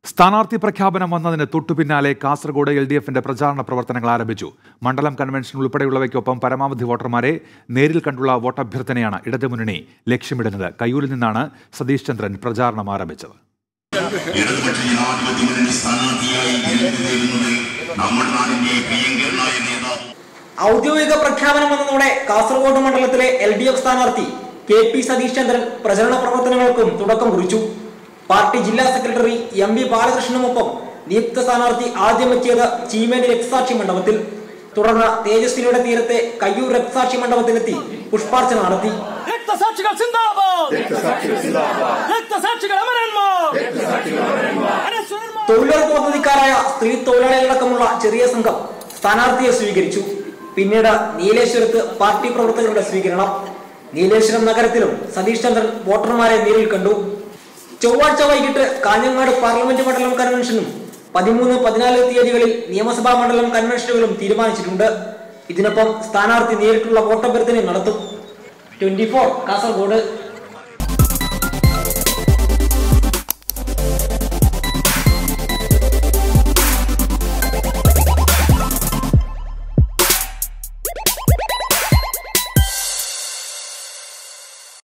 സ്ഥാനാർത്ഥി പ്രഖ്യാപനം വന്നതിന് തൊട്ടുപിന്നാലെ കാസർഗോഡ് LDFന്റെ പ്രചാരണ പ്രവർത്തനങ്ങൾ ആരംഭിച്ചു. മണ്ഡലം കൺവെൻഷൻ ഉൾപ്പെടെയുള്ളവയ്ക്കൊപ്പം പരമാവധി വോട്ടർമാരെ നേരിൽ കണ്ടുള്ള വോട്ടഭ്യർത്ഥനയാണ് ഇടതുമുന്നണി ലക്ഷ്യമിടുന്നത്. കയ്യൂരിൽ നിന്നാണ് സതീഷ് ചന്ദ്രൻ പ്രചാരണം ആരംഭിച്ചത്. ഔദ്യോഗിക പ്രഖ്യാപനം വന്നതോടെ കാസർഗോഡ് മണ്ഡലത്തിലെ LDF സ്ഥാനാർത്ഥി KP സതീഷ് ചന്ദ്രൻ പ്രചരണ പ്രവർത്തനങ്ങൾക്കും തുടക്കം കുറിച്ചു. പാർട്ടി ജില്ലാ സെക്രട്ടറി MV ബാലകൃഷ്ണനുമൊപ്പം നിയുക്ത സ്ഥാനാർത്ഥി ആദ്യമെത്തിയത് ചീമേനി രക്തസാക്ഷി മണ്ഡപത്തിൽ. തുടർന്ന് തേജസ്വിനിയുടെ തീരത്തെ കയ്യൂർ രക്തസാക്ഷി മണ്ഡപത്തിലെത്തി പുഷ്പാർച്ചന നടത്തി. തൊഴിലുറപ്പ് പദ്ധതിക്കാരായ സ്ത്രീ തൊഴിലാളികളടക്കമുള്ള ചെറിയ സംഘം സ്ഥാനാർത്ഥിയെ സ്വീകരിച്ചു. പിന്നീട് നീലേശ്വരത്ത് പാർട്ടി പ്രവർത്തകരുടെ സ്വീകരണം. നീലേശ്വരം നഗരത്തിലും സതീഷ് ചന്ദ്രൻ വോട്ടർമാരെ നേരിൽ കണ്ടു. ചൊവ്വാഴ്ച വൈകിട്ട് കാഞ്ഞങ്ങാട് പാർലമെന്റ് മണ്ഡലം കൺവെൻഷനും 13, 14 തീയതികളിൽ നിയമസഭാ മണ്ഡലം കൺവെൻഷനുകളും തീരുമാനിച്ചിട്ടുണ്ട്. ഇതിനൊപ്പം സ്ഥാനാർത്ഥി നേരിട്ടുള്ള വോട്ടഭ്യർത്ഥനയും നടത്തും. 24 കാസർഗോഡ്.